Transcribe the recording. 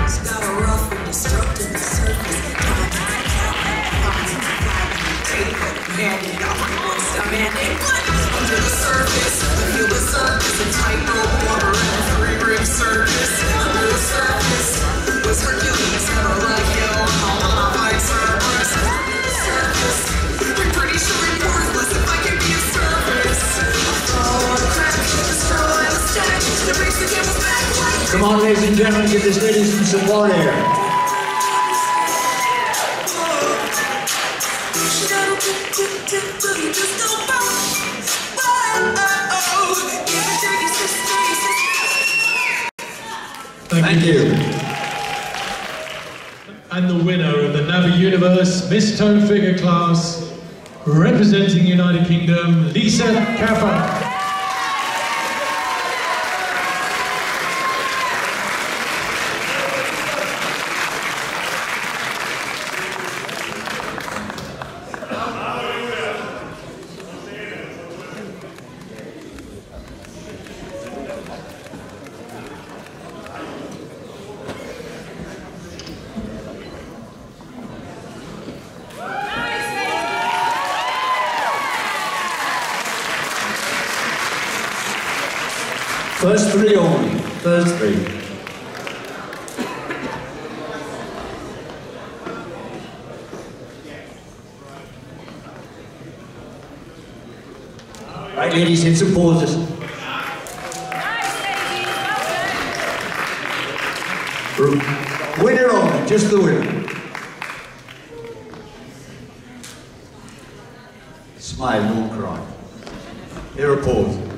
got a rough and destructive surface. Under the surface, feel the surface, a tightrope water and a three-ring circus. Under the surface was Hercules, never like you, all of my bikes are breast. Under the surface, I'm pretty sure it's worthless if I can be a service. I'll throw a crack, destroy the statues, to raise the devil's back like. Come on, ladies and gentlemen, give this lady some support here. Thank you. And the winner of the NABBA Universe Miss Toe Figure class, representing United Kingdom, Lisa Kappa. First three only. First three. Right, ladies, hit some poses. Winner only, just the winner. Smile, don't cry. Here a pose.